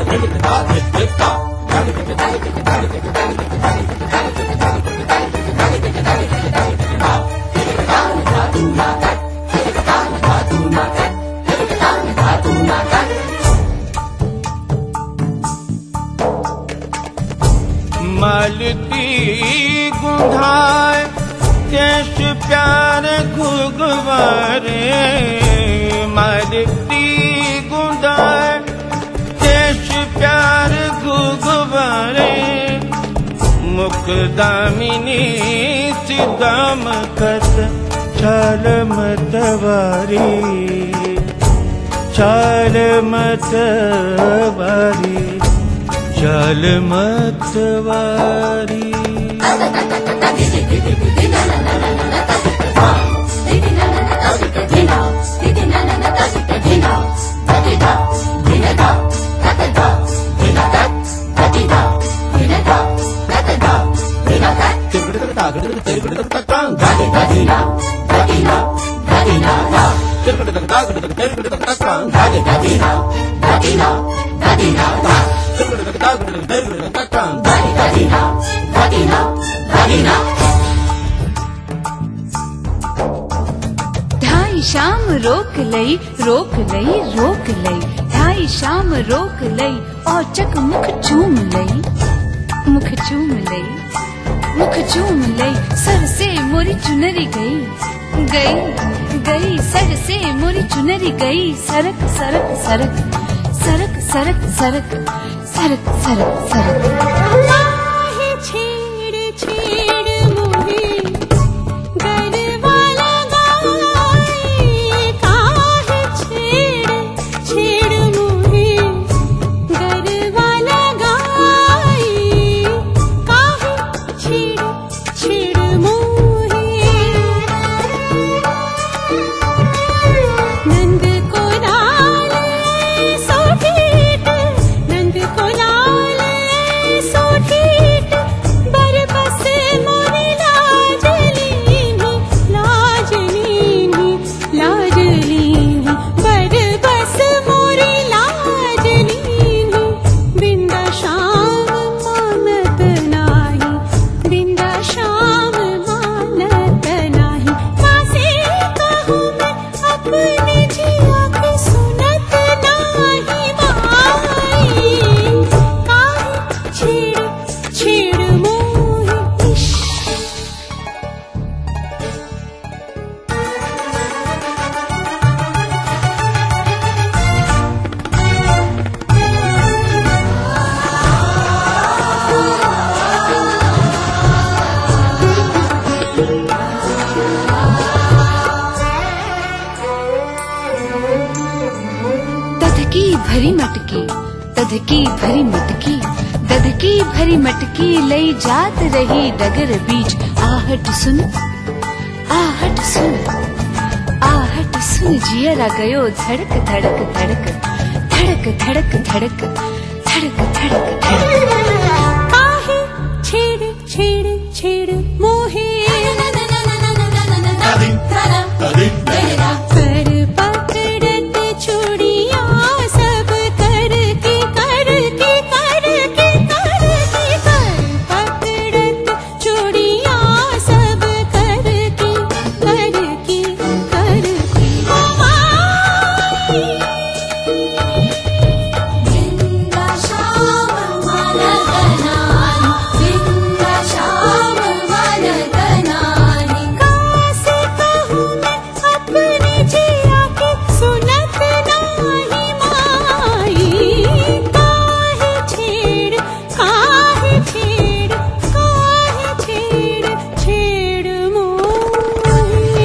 मालती गुंधाए केश प्यार घुघवारे, मालती गुंधाए केश प्यार घुघवारे, मुख दामिनी सिदाम कत चाल मतवारी, चाल मतवारी, चाल मतवारी। ढाई शाम रोक लई, रोक लई, रोक लई, ढाई शाम रोक लई, औचक मुख चूम लई, मुख चूम लई, मुख चूम लई, सर से मोरी चुनरी गई, गई, गई, सर से मोरी चुनरी गई, सरक सरक सरक, सरक सरक सरक, सरक सरक सरक। काहे छेड़ छेड़ मोहे गरबा लगाए, काहे छेड़ छेड़ मोहे गरबा लगाए, काहे छेड़ छेड़ मोहे नंद को लाल सोठीट, नंद को लाल सोठीट, बरबस मोरे लाजली भी, लाजली भी, लाजली भी, बरबस मोरे लाजली भी, बिंदा शाम मानत नाही, बिंदा शाम मानत नाही, कासे कहूँ मैं अपने जिया की सुनत नाही माई, काहे छेड़ छेड़ मोहे इश्क। दधकी भरी मटकी, दधकी भरी मटकी, दधकी भरी मटकी लई जात रही डगर बीच, आहट सुन, आहट सुन, आहट सुन, जियरा गयो धड़क धड़क धड़क, धड़क धड़क धड़क, धड़क धड़क धड़क। काहे छेड़ छेड़ छेड़ मोहे कर पकड़त चूड़िया सब करके करके करके करके, कर पकड़त चूड़िया सब करके करके करके, ओ माई बिंदा शाम मानत नानी, बिंदा शाम मानत नानी, कासे कहूँ मैं अपने जिया की सुनत नाही माई, काहे छेड़ काहे छेड़ काहे छेड़ छेड़ मोहे।